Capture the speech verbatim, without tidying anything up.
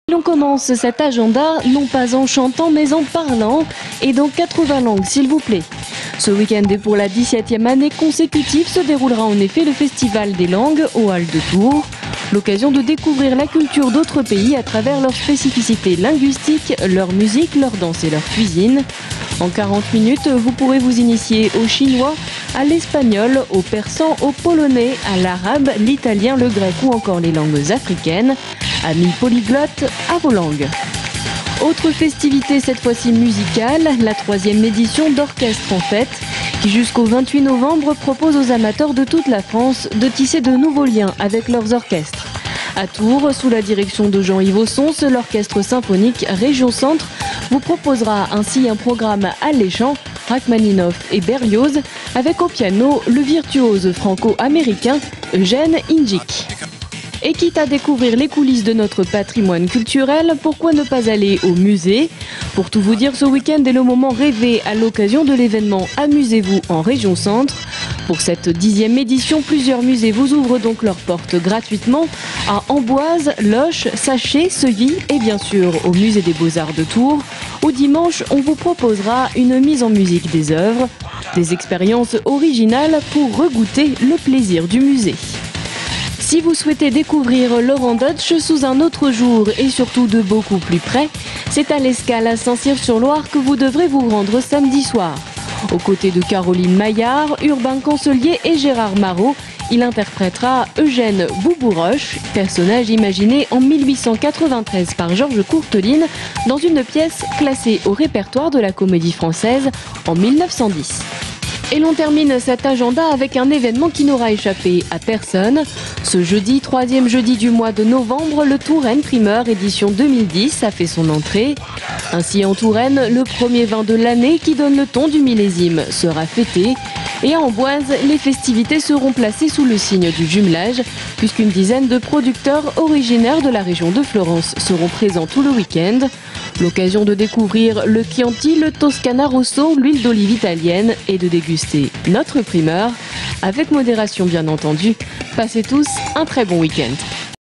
On commence cet agenda non pas en chantant mais en parlant et dans quatre-vingts langues s'il vous plaît. Ce week-end et pour la dix-septième année consécutive se déroulera en effet le Festival des langues aux Halles de Tours. L'occasion de découvrir la culture d'autres pays à travers leurs spécificités linguistiques, leur musique, leur danse et leur cuisine. En quarante minutes, vous pourrez vous initier au chinois, à l'espagnol, au persan, au polonais, à l'arabe, l'italien, le grec ou encore les langues africaines. Amis polyglottes, à vos langues. Autre festivité cette fois-ci musicale, la troisième édition d'Orchestre en Fête, qui jusqu'au vingt-huit novembre propose aux amateurs de toute la France de tisser de nouveaux liens avec leurs orchestres. À Tours, sous la direction de Jean-Yves Ossons, l'Orchestre symphonique Région Centre vous proposera ainsi un programme alléchant, Rachmaninoff et Berlioz, avec au piano le virtuose franco-américain Eugène Ingic. Et quitte à découvrir les coulisses de notre patrimoine culturel, pourquoi ne pas aller au musée? Pour tout vous dire, ce week-end est le moment rêvé à l'occasion de l'événement Amusez-vous en Région Centre. Pour cette dixième édition, plusieurs musées vous ouvrent donc leurs portes gratuitement à Amboise, Loches, Saché, Seuilly et bien sûr au Musée des Beaux-Arts de Tours. Au dimanche, on vous proposera une mise en musique des œuvres, des expériences originales pour regoûter le plaisir du musée. Si vous souhaitez découvrir Laurent Deutsch sous un autre jour et surtout de beaucoup plus près, c'est à l'Escale à Saint-Cyr-sur-Loire que vous devrez vous rendre samedi soir. Aux côtés de Caroline Maillard, Urbain Cancelier et Gérard Marot, il interprétera Eugène Boubouroche, personnage imaginé en mille huit cent quatre-vingt-treize par Georges Courteline dans une pièce classée au répertoire de la Comédie Française en mille neuf cent dix. Et l'on termine cet agenda avec un événement qui n'aura échappé à personne. Ce jeudi, troisième jeudi du mois de novembre, le Touraine Primeur édition deux mille dix a fait son entrée. Ainsi en Touraine, le premier vin de l'année qui donne le ton du millésime sera fêté. Et à Amboise, les festivités seront placées sous le signe du jumelage, puisqu'une dizaine de producteurs originaires de la région de Florence seront présents tout le week-end. L'occasion de découvrir le Chianti, le Toscana Rosso, l'huile d'olive italienne et de déguster notre primeur, avec modération bien entendu. Passez tous un très bon week-end.